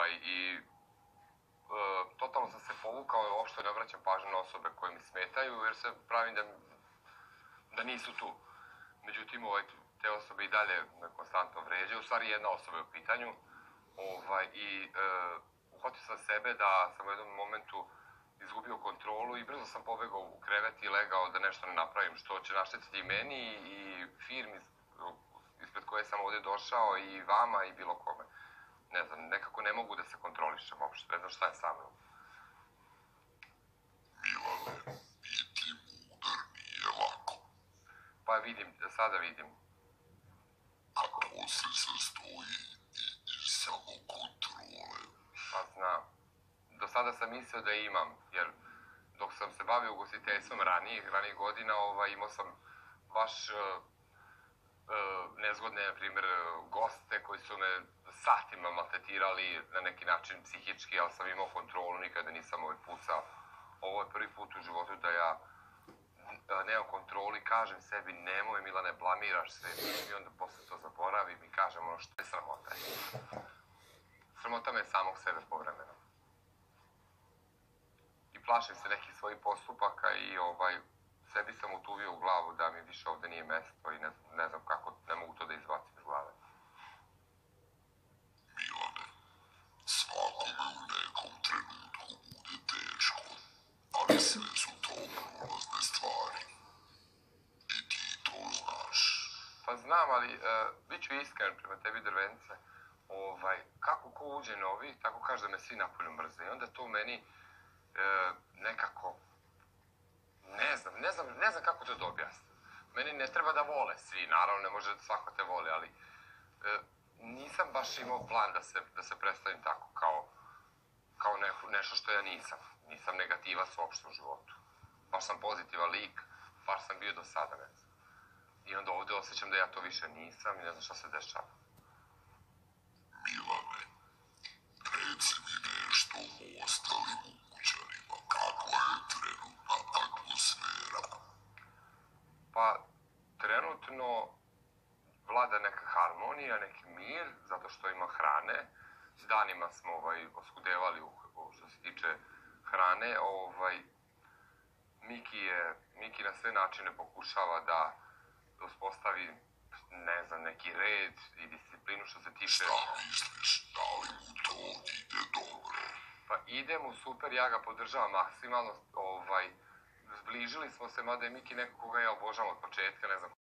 i totalno sam se povukao i uopšte ne vraćam pažnju na osobe koje mi smetaju, jer se pravim da nisu tu. Međutim, te osobe i dalje me konstantno vređaju. U stvari, jedna osoba je u pitanju. I uhvatio sam sebe da sam u jednom momentu izgubio kontrolu i brzo sam pobegao u krevet i legao da nešto ne napravim, što će naštetiti i meni i firmi ispred koje sam ovde došao i vama i bilo kome. Ne znam, nekako ne mogu da se kontrolišem uopšte, ne znam šta je sa mnom. Milane, biti mudar nije lako. Pa vidim, sada vidim. A to se sastoji iz samokontrole. Pa znam. Do sada sam mislio da imam, jer dok sam se bavio ugostiteljstvom ranijih godina, imao sam baš nezgodne, na primjer, goste koji su me satima maltretirali na neki način psihički, ali sam imao kontrolu, nikada nisam pucao. Ovo je prvi put u životu da ja nemam kontrolu i kažem sebi nemoj Milane, blamiraš se i onda posle to zaboravim i kažem ono što je sramota. Sramota me samog sebe povremeno. I plašim se nekih svojih postupaka i sebi sam utuvio u glavu da mi više ovde nije mesto i ne znam kako, ne mogu to da izbacim iz glave. Milane, svakome u nekom trenutku bude teško, ali sve su to prolazne stvari. I ti to znaš. Pa znam, ali bit ću iskren prema tebi, Drvence. Kako ko uđe novi, tako kaže da me svi napolju mrze. I onda to meni nekako, ne znam kako to da objasnim. Meni ne treba da vole svi, naravno ne može svako te voli, ali nisam baš imao plan da se predstavim tako kao nešto što ja nisam. Nisam negativac uopšte u životu. Baš sam pozitivan lik, baš sam bio do sada, ne znam. I onda ovde osjećam da ja to više nisam i ne znam šta se dešava. Milane, reci mi nešto o ostalim ukućanima. Kakva je trenutna atmosfera? Pa, trenutno vlada neka harmonija, neki mir, zato što ima hrane. Danima smo oskudevali što se tiče hrane. Miki na sve načine pokušava da uspostavi, ne znam, neki red i disciplinu što se tiče... Šta misliš, da li mu to ide dobro? Pa ide mu super, ja ga podržavam maksimalno, zbližili smo se, mada je Miki neko koga ja obožavam od početka, ne znam